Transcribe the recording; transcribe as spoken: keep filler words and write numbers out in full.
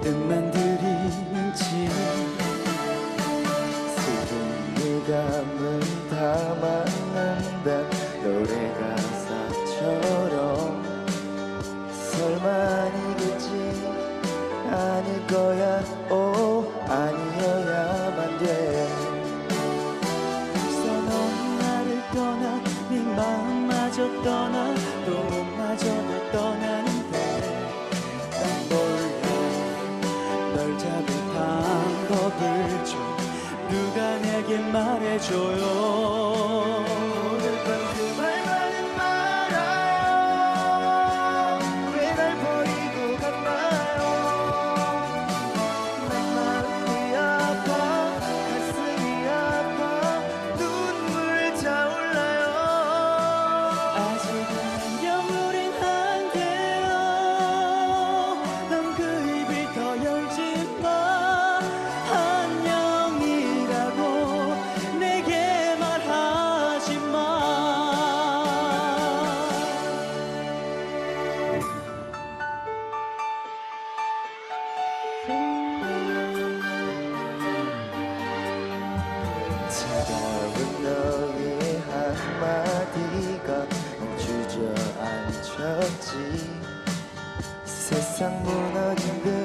눈만 들이는지 슬픈 예감을 담아낸다 노래 가사처럼 설마 아니겠지 아닐 거야 오 아니어야만 돼 벌써 넌 나를 떠나 네 마음마저 떠나 또 몸마저도 떠나는데 난 몰라 널 잡을 방법을 좀 누가 내게 말해줘요. 오늘 밤 그 말만은 말아요 왜 날 버리고 갔나요 난 마음이 아파 가슴이 아파 눈물 차올라요 아직은 안녕 우린 안 돼요. 넌 그 입을 더 열지 마. 안녕이라고 내게 말하지 마. 차가운 너의 한마디가 난 주저앉혔지 세상 무너진 그